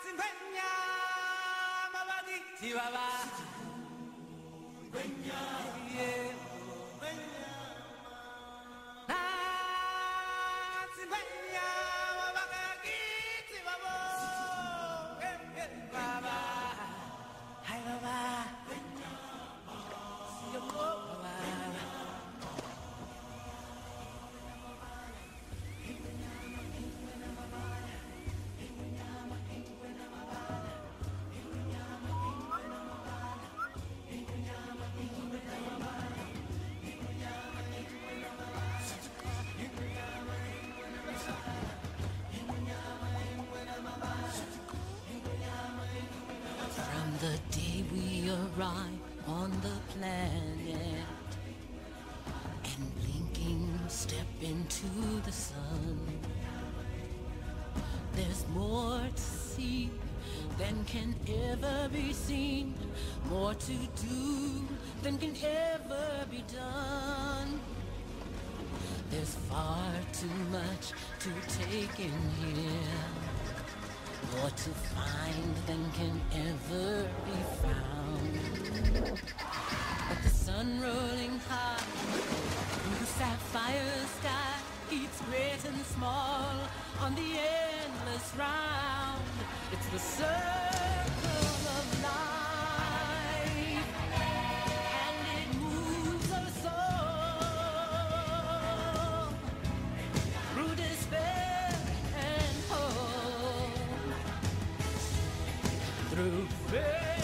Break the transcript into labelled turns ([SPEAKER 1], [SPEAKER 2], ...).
[SPEAKER 1] Chihuahua. Yeah.
[SPEAKER 2] From the day we arrive on the planet and blinking step into the sun, there's more to see than can ever be seen, more to do than can ever be done. There's far too much to take in here, more to find than can ever be found. But the sun rolling high through the sapphire sky keeps great and small on the endless round. It's the circle of life, and it moves us all through despair and hope, through faith